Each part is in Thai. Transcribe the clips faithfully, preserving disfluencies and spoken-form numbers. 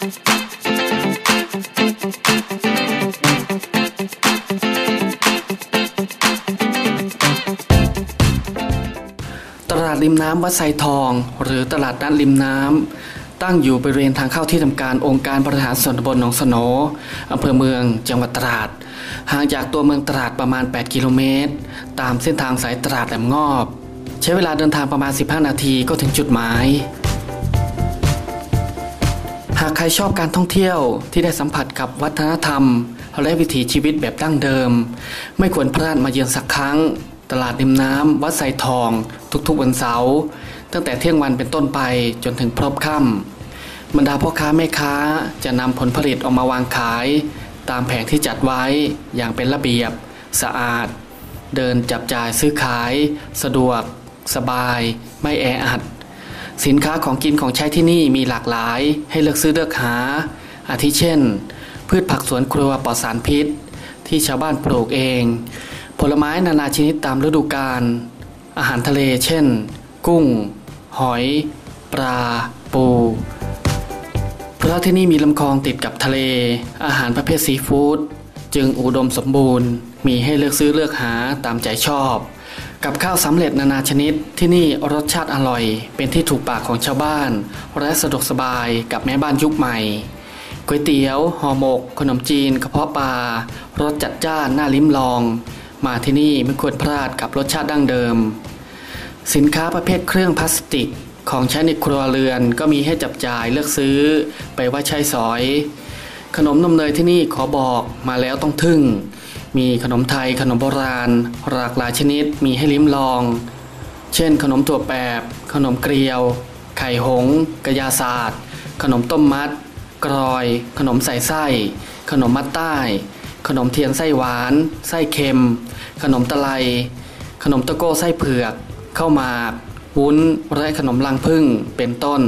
ตลาดริมน้ำวัดไซทองหรือตลาดนัดริมน้ำตั้งอยู่บริเวณทางเข้าที่ทำการองค์การบริหารส่วนตำบลหนองสโหนอำเภอเมืองจังหวัดตราดห่างจากตัวเมืองตราดประมาณแปดกิโลเมตรตามเส้นทางสายตราดแหลมงอบใช้เวลาเดินทางประมาณสิบห้านาทีก็ถึงจุดหมายหากใครชอบการท่องเที่ยวที่ได้สัมผัสกับวัฒนธรรมและวิถีชีวิตแบบดั้งเดิมไม่ควรพลาดมาเยือนสักครั้งตลาดริมน้ำวัดไซทองทุกๆวันเสาร์ตั้งแต่เที่ยงวันเป็นต้นไปจนถึงพลบค่ำบรรดาพ่อค้าแม่ค้าจะนำผลผลิตออกมาวางขายตามแผงที่จัดไว้อย่างเป็นระเบียบสะอาดเดินจับจ่ายซื้อขายสะดวกสบายไม่แออัดสินค้าของกินของใช้ที่นี่มีหลากหลายให้เลือกซื้อเลือกหาอาทิเช่นพืชผักสวนครัวปลอดสารพิษที่ชาวบ้านปลูกเองผลไม้นานาชนิดตามฤดูกาลอาหารทะเลเช่นกุ้งหอยปลาปูเพราะที่นี่มีลำคลองติดกับทะเลอาหารประเภทซีฟู้ดจึงอุดมสมบูรณ์มีให้เลือกซื้อเลือกหาตามใจชอบกับข้าวสำเร็จนานาชนิดที่นี่รสชาติอร่อยเป็นที่ถูกปากของชาวบ้านและสะดวกสบายกับแม่บ้านยุคใหม่ก๋วยเตี๋ยวห่อหมกขนมจีนกระเพาะปลารสจัดจ้านน่าลิ้มลองมาที่นี่ไม่ควรพลาดกับรสชาติดั้งเดิมสินค้าประเภทเครื่องพลาสติกของใช้ในครัวเรือนก็มีให้จับจ่ายเลือกซื้อไปไว้ใช้สอยขนมนมเนยที่นี่ขอบอกมาแล้วต้องทึ่งมีขนมไทยขนมโบราณหลากหลายชนิดมีให้ลิ้มลองเช่นขนมถั่วแปบขนมเกลียวไข่หงกะยาศาสตร์ขนมต้มมัดกรอยขนมใส่ไส้ขนมมัดใต้ขนมเทียนไส้หวานไส้เค็มขนมตะไลขนมตะโก้ไส้เผือกข้าวหมากวุ้นและขนมรังผึ้งเป็นต้น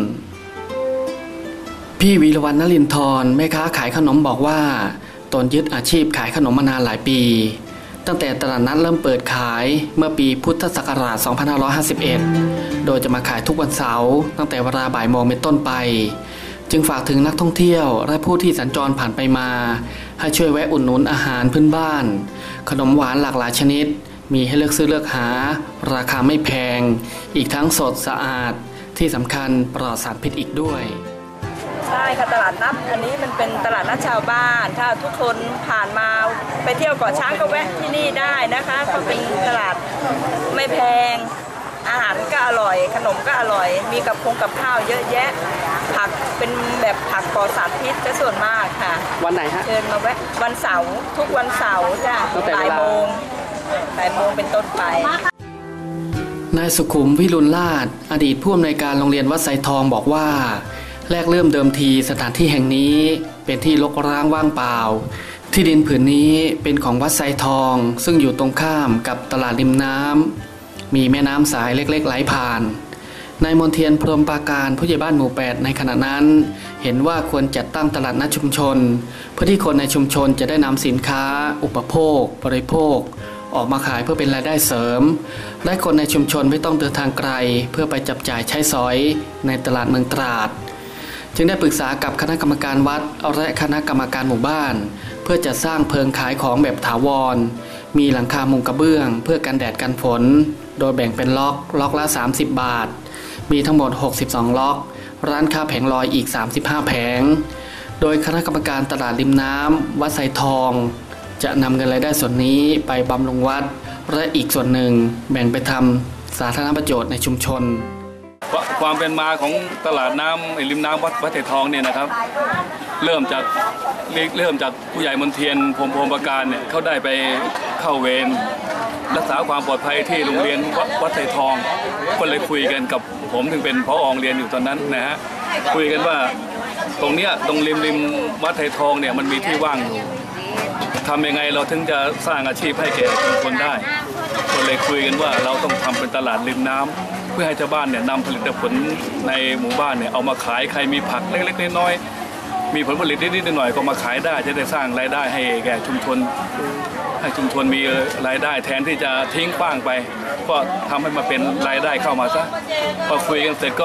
พี่วีรวรรณนลินทร์แม่ค้าขายขนมบอกว่าตนยึดอาชีพขายขนมมานานหลายปีตั้งแต่ตลาดนัดเริ่มเปิดขายเมื่อปีพุทธศักราชสองพันห้าร้อยห้าสิบเอ็ดโดยจะมาขายทุกวันเสาร์ตั้งแต่เวลาบ่ายโมงเป็นต้นไปจึงฝากถึงนักท่องเที่ยวและผู้ที่สัญจรผ่านไปมาให้ช่วยแวะอุดหนุนอาหารพื้นบ้านขนมหวานหลากหลายชนิดมีให้เลือกซื้อเลือกหาราคาไม่แพงอีกทั้งสดสะอาดที่สำคัญปลอดสารพิษอีกด้วยใช่ค่ะตลาดนัดอันนี้มันเป็นตลาดนัดชาวบ้านถ้าทุกคนผ่านมาไปเที่ยวเกาะช้างก็แวะที่นี่ได้นะคะก็เป็นตลาดไม่แพงอาหารก็อร่อยขนมก็อร่อยมีกับคงกับข้าวเยอะแยะผักเป็นแบบผักปลอดสารพิษจะส่วนมากค่ะวันไหนฮะเชิญมาแวะวันเสาร์ทุกวันเสาร์จ้ะบ่ายโมงบ่ายโมงเป็นต้นไปนายสุขุมวิรุณราชอดีตผู้อำนวยการโรงเรียนวัดไซทองบอกว่าแรกเริ่มเดิมทีสถานที่แห่งนี้เป็นที่รกร้างว่างเปล่าที่ดินผืนนี้เป็นของวัดไซทองซึ่งอยู่ตรงข้ามกับตลาดริมน้ำมีแม่น้ำสายเล็กๆไหลผ่านนายมนเทียนพรหมปราการผู้ใหญ่บ้านหมู่แปดในขณะนั้นเห็นว่าควรจัดตั้งตลาดนัดชุมชนเพื่อที่คนในชุมชนจะได้นำสินค้าอุปโภคบริโภคออกมาขายเพื่อเป็นรายได้เสริมและคนในชุมชนไม่ต้องเดินทางไกลเพื่อไปจับจ่ายใช้สอยในตลาดเมืองตราดจึงได้ปรึกษากับคณะกรรมการวัดและคณะกรรมการหมู่บ้านเพื่อจะสร้างเพิงขายของแบบถาวรมีหลังคามุงกระเบื้องเพื่อกันแดดกันฝนโดยแบ่งเป็นล็อกล็อกละสามสิบบาทมีทั้งหมดหกสิบสองล็อกร้านค้าแผงลอยอีกสามสิบห้าแผงโดยคณะกรรมการตลาดริมน้ำวัดไซทองจะนำเงินรายได้ส่วนนี้ไปบำรุงวัดและอีกส่วนหนึ่งแบ่งไปทำสาธารณประโยชน์ในชุมชนความเป็นมาของตลาดน้ำริมน้ำวัดวัดไซทองเนี่ยนะครับเริ่มจากเริ่มจากผู้ใหญ่มนเทียนพรหมปราการเนี่ยเขาได้ไปเข้าเวรรักษาความปลอดภัยที่โรงเรียนวัดไซทองก็เลยคุยกันกับผมถึงเป็นผอ.โรงเรียนอยู่ตอนนั้นนะฮะคุยกันว่าตรงเนี้ยตรงริมริมวัดไซทองเนี่ยมันมีที่ว่างอยู่ทำยังไงเราถึงจะสร้างอาชีพให้แก่ชุมชนได้ก็เลยคุยกันว่าเราต้องทำเป็นตลาดริมน้ำเพื่อให้ชาวบ้านเนี่ยนำผลิตผลในหมู่บ้านเนี่ยเอามาขายใครมีผักเล็กๆน้อยๆมีผลผลิตนิดๆหน่อยๆก็มาขายได้จะได้สร้างรายได้ให้แก่ชุมชนให้ชุมชนมีรายได้แทนที่จะทิ้งขว้างไปก็ทำให้มาเป็นรายได้เข้ามาซะพอคุยกันเสร็จก็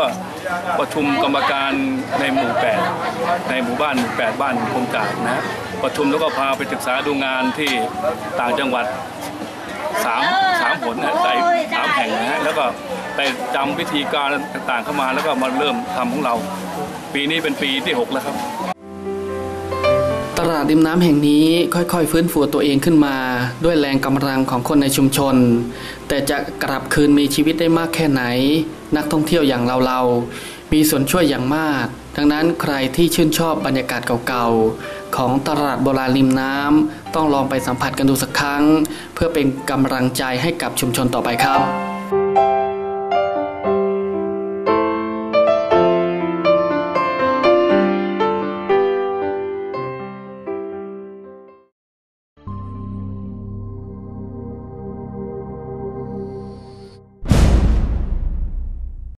ประชุมกรรมการในหมู่แปดในหมู่บ้านหมู่แปดบ้านโครงการนะประชุมแล้วก็พาไปศึกษาดูงานที่ต่างจังหวัดสามสามผลนะใส่สามแห่งนะฮะแล้วก็ไปจำวิธีการต่างๆเข้ามาแล้วก็มาเริ่มทำของเราปีนี้เป็นปีที่หกแล้วครับตลาดริมน้ำแห่งนี้ค่อยๆฟื้นฟูตัวเองขึ้นมาด้วยแรงกำลังของคนในชุมชนแต่จะกลับคืนมีชีวิตได้มากแค่ไหนนักท่องเที่ยวอย่างเราๆมีส่วนช่วยอย่างมากดังนั้นใครที่ชื่นชอบบรรยากาศเก่าๆของตลาดโบราณริมน้ำต้องลองไปสัมผัสกันดูสักครั้งเพื่อเป็นกำลังใจให้กับชุมชนต่อไปครับ